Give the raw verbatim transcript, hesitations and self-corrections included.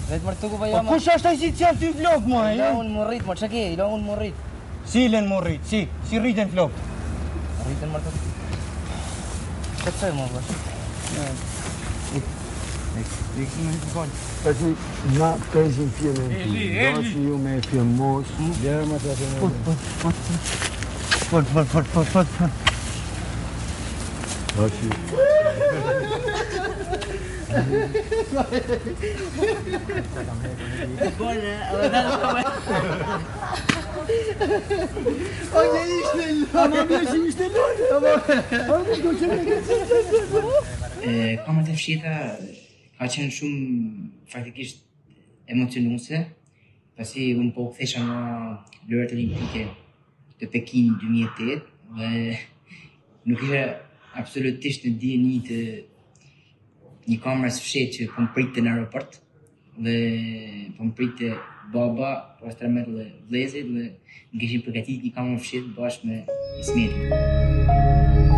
Vetë mërë të ku pa Po jo, ma. kush është ai si qenë ty flok, mo? I la unë më rrit, mërë, që ke? I la unë më rrit. Si len më rrit, si, si rriten flok. Rritën mërë të... Që të më bësh? Ik me të konë. Tashi na presim filmin. Dashi ju me filmos. Dera më të filmos. Fort, fort, fort, fort, fort, fort. Dashi. Oye, ishte lojë. Ama bërë ishte lojë. Ama do të E, Kamrat e fshita ka qenë shumë faktikisht emocionuese, pasi unë po u kthesha nga lojrat olimpike të Pekin dy mijë e tetë dhe nuk isha absolutisht në dieni të një kamrës fshetë që po më pritte në aeroport dhe po më pritte baba, pastaj me dhe vëllezërit dhe më kishin përgatitur një kamër fshetë bashkë me Ismetin.